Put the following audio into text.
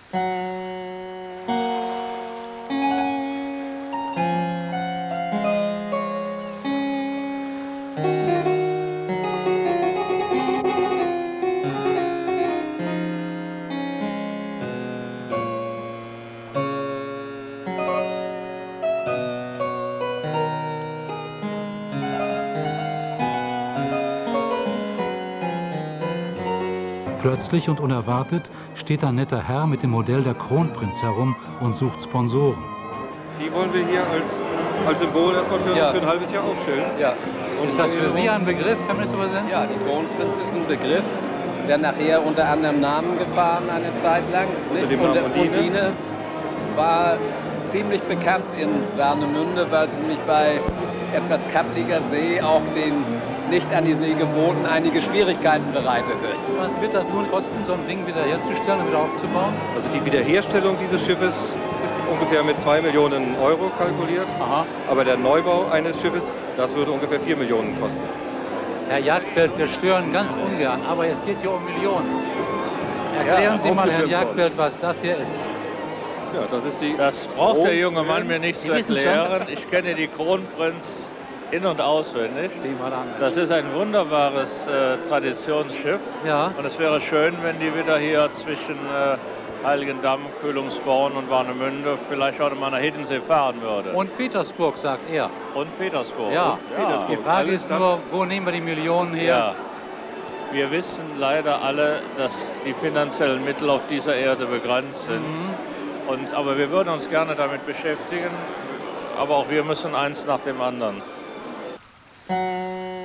Plötzlich und unerwartet steht ein netter Herr mit dem Modell der Kronprinz herum und sucht Sponsoren. Die wollen wir hier als Symbol erstmal für ein halbes Jahr aufstellen. Ja. Und ist das für Sie ein Begriff, Herr Ministerpräsident? Ja, die Kronprinz ist ein Begriff, der nachher unter anderem Namen gefahren eine Zeit lang. Unter dem Namen Undine war ziemlich bekannt in Warnemünde, weil sie nämlich bei etwas kappliger See auch den nicht an die See gewohnten einige Schwierigkeiten bereitete. Was wird das nun kosten, so ein Ding wieder herzustellen und wieder aufzubauen? Also die Wiederherstellung dieses Schiffes ist ungefähr mit 2 Millionen Euro kalkuliert. Aha. Aber der Neubau eines Schiffes, das würde ungefähr 4 Millionen kosten. Herr Jagdfeld, wir stören ganz ungern, aber es geht hier um Millionen. Erklären Sie mal, Herr Jagdfeld, was das hier ist. Ja, das ist die. Das braucht der junge Mann mir nicht zu wissen erklären. Ich kenne die Kronprinz in- und auswendig. Sieh mal an. Das ist ein wunderbares Traditionsschiff. Ja. Und es wäre schön, wenn die wieder hier zwischen Heiligendamm, Kühlungsborn und Warnemünde vielleicht auch mal nach Hiddensee fahren würde. Und Petersburg, sagt er. Und Petersburg. Ja, Petersburg. die Frage Alles ist nur, wo nehmen wir die Millionen her? Ja. Wir wissen leider alle, dass die finanziellen Mittel auf dieser Erde begrenzt sind. Aber wir würden uns gerne damit beschäftigen. Aber auch wir müssen eins nach dem anderen.